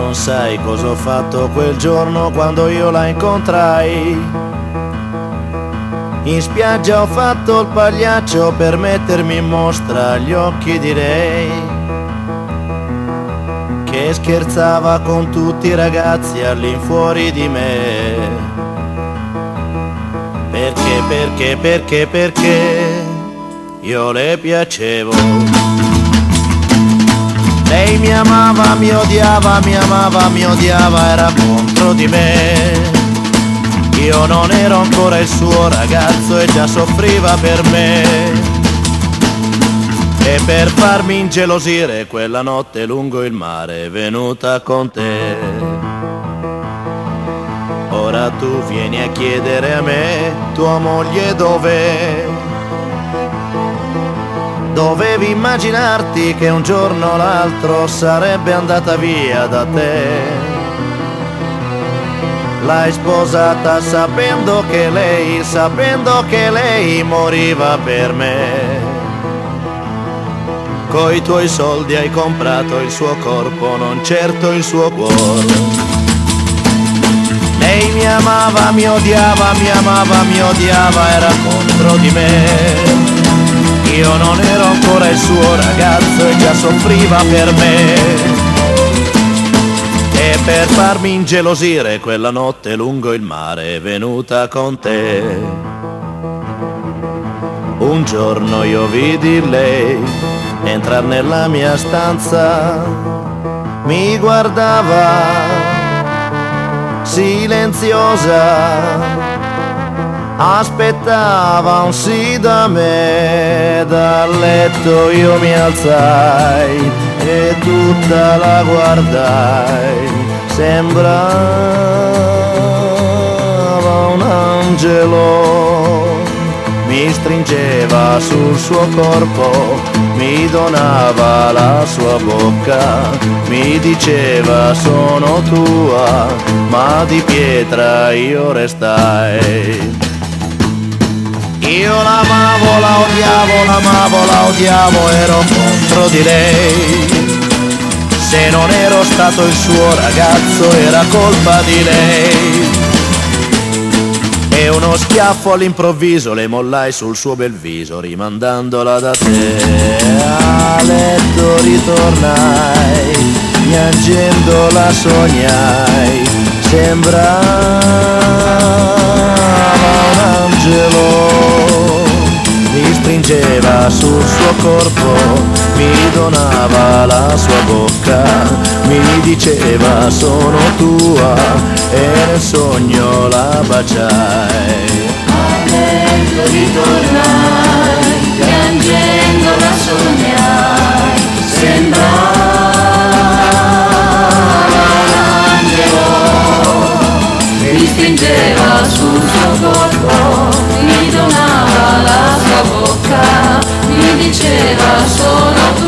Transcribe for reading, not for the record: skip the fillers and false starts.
non sai cosa ho fatto quel giorno quando io la incontrai. In spiaggia ho fatto il pagliaccio per mettermi in mostra agli occhi di lei, che scherzava con tutti i ragazzi all'infuori di me. Perché io le piacevo. Lei mi amava, mi odiava, mi amava, mi odiava, era contro di me. Io non ero ancora il suo ragazzo e già soffriva per me. E per farmi ingelosire quella notte lungo il mare è venuta con te. Ora tu vieni a chiedere a me, tua moglie dov'è? Dovevi immaginarti che un giorno o l'altro sarebbe andata via da te. L'hai sposata sapendo che lei moriva per me. Coi tuoi soldi hai comprato il suo corpo, non certo il suo cuore. Lei mi amava, mi odiava, mi amava, mi odiava, era contro di me. Io non ero ancora il suo ragazzo e già soffriva per me. E per farmi ingelosire quella notte lungo il mare è venuta con te. Un giorno io vidi lei entrar nella mia stanza, mi guardava silenziosa, aspettava un sì da me. Dal letto io mi alzai e tutta la guardai, sembrava un angelo. Mi stringeva sul suo corpo, mi donava la sua bocca, mi diceva sono tua, ma di pietra io restai. Io l'amavo, la odiavo, l'amavo, la odiavo, ero contro di lei. Se non ero stato il suo ragazzo era colpa di lei. E uno schiaffo all'improvviso le mollai sul suo bel viso, rimandandola da te. A letto ritornai, piangendo la sognai, sembrava un angelo. Mi stringeva sul suo corpo, mi donava la sua bocca, mi diceva sono tua e nel sogno la baciai. A letto ritornai, piangendo la sognai, sembrava un angelo. Mi stringeva sul suo corpo, mi donava la sua bocca, mi diceva sono tu.